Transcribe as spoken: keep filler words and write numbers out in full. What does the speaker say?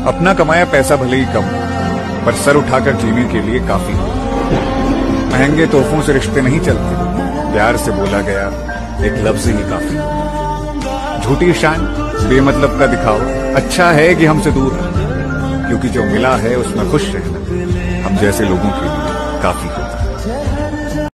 अपना कमाया पैसा भले ही कम, पर सर उठाकर जीने के लिए काफी। महंगे तोहफों से रिश्ते नहीं चलते, प्यार से बोला गया एक लफ्ज ही काफी। झूठी शान, बेमतलब का दिखाओ, अच्छा है कि हमसे दूर रहो, क्योंकि जो मिला है उसमें खुश रहना हम जैसे लोगों के लिए काफी है।